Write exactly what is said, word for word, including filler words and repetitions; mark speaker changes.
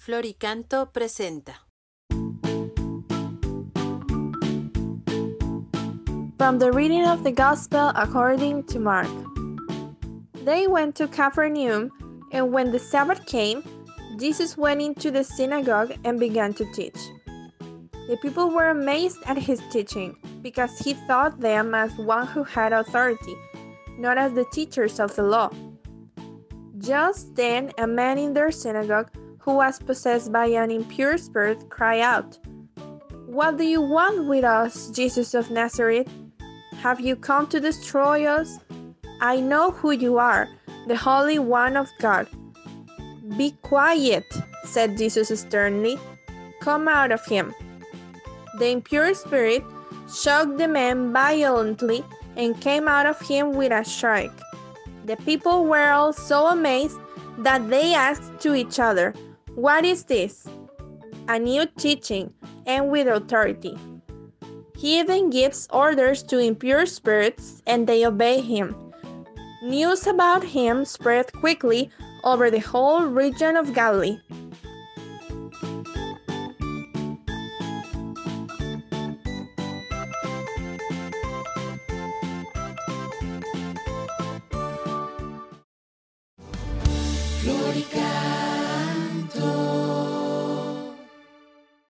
Speaker 1: Floricanto presenta.
Speaker 2: From the reading of the Gospel according to Mark. They went to Capernaum, and when the Sabbath came, Jesus went into the synagogue and began to teach. The people were amazed at his teaching, because he taught them as one who had authority, not as the teachers of the law. Just then, a man in their synagogue, who was possessed by an impure spirit, cried out, "What do you want with us, Jesus of Nazareth? Have you come to destroy us? I know who you are, the Holy One of God." "Be quiet," said Jesus sternly. "Come out of him." The impure spirit shook the man violently and came out of him with a shriek. The people were all so amazed that they asked to each other, "What is this?" "A new teaching, and with authority. He even gives orders to impure spirits, and they obey him." News about him spread quickly over the whole region of Galilee.
Speaker 1: Floricanto.